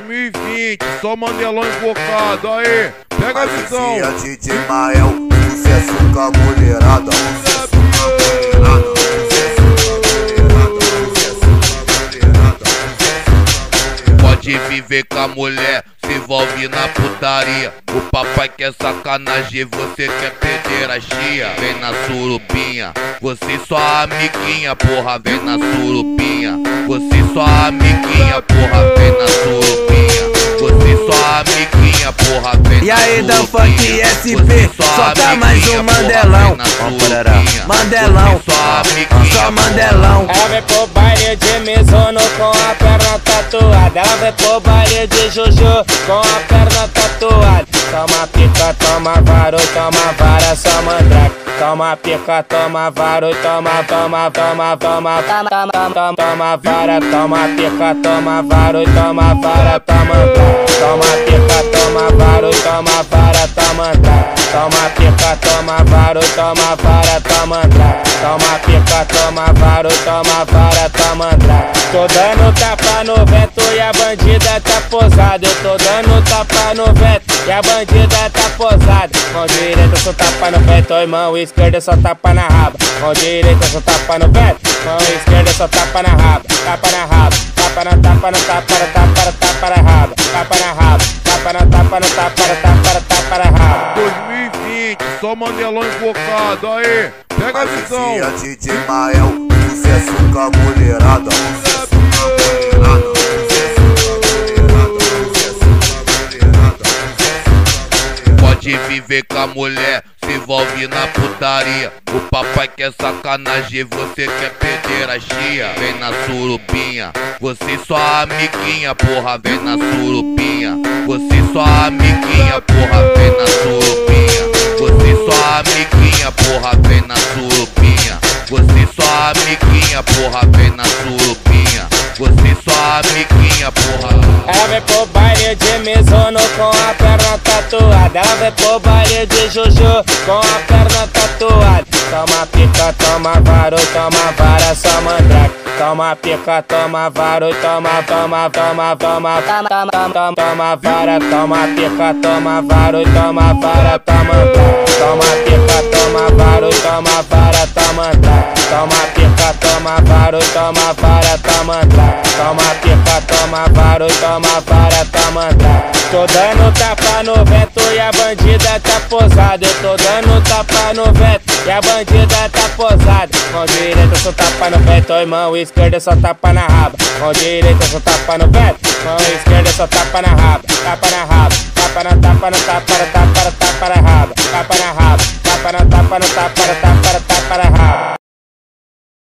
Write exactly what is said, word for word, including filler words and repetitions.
mil e vinte, só Mandelão invocado, aí, pega a visão. A D J Mael, sucesso com a mulherada, sucesso com a mulherada, sucesso com a mulherada, pode viver com a mulher, se envolve na putaria. O papai quer sacanagem, você quer perder a chia. Vem na surubinha, você só amiguinha, porra, vem na surubinha. Você só amiguinha, porra, vem na surubinha. Você só amiguinha, porra, vem na surubinha. E aí, da Funk S P, solta mais um Mandelão. Mandelão, só Mandelão. Ela vem pro baile de Mizuno com a perna tatuada. Ela vem pro baile de Juju com a perna tatuada. Toma pica, toma varo, toma vara, só mandrake. Toma pica, toma varo, toma, toma, toma, toma, toma, toma, toma vara. Toma pica, toma varo, toma vara, toma mandrake. Toma pica, toma varo, toma vara, toma mandrake. Toma pica, toma varo, toma vara, toma mandrake. Toma pica, toma varo, toma vara, toma mandrake. Tô dando tapa no vento e a bandida tá posada. Eu tô dando tapa no vento e a bandida tá posada. Mão direita só tapa no vento, oi, mão esquerda só tapa na raba. Mão direita só tapa no vento, mão esquerda só tapa na raba. Tapa na raba, tapa na tapa na tapa na tapa na tapa na raba. Tapa na raba, tapa na tapa na tapa na tapa na tapa na raba. dois mil e vinte, só Mandelão invocado, aí, pega a visão. A D J Mael, sucesso com a mulherada, sucesso com a mulherada, sucesso com a mulherada, sucesso com a mulherada. Pode viver com a mulher, se envolve na putaria. O papai quer sacanagem, você quer perder a chia. Vem na surubinha, você só amiguinha, porra, vem na surubinha. Você só amiguinha, porra, vem na surubinha. Você só amiguinha, porra, vem na surubinha. Você só amiguinha, porra, vem na surubinha. Você só amiguinha, porra. Ela vem pro baile de Mizuno com a perna tatuada. Ela vem pro baile de Juju com a perna tatuada. Toma pica, toma varo, toma vara, só mandrake. Toma pica, toma varo, toma, toma, toma, toma, toma, toma, toma vara. Toma pica, toma varo, toma vara, toma mandrake. Toma pica, toma varo, toma vara, toma mandrake. Toma pica, toma varo, toma vara, toma mandrake. Toma pica, toma varo, toma vara, toma mandrake. Tô dando tapa no vento e a bandida tá posada. Eu tô dando tapa no vento e a bandida tá posada. Mão direita só tapa no vento, oi, mão esquerda só tapa na raba. Mão direita só tapa no vento, mão esquerda só tapa na raba. Tapa na raba, tapa na tapa na tapa na tapa na tapa na raba. Tapa na raba, tapa na tapa na tapa na tapa na tapa na raba.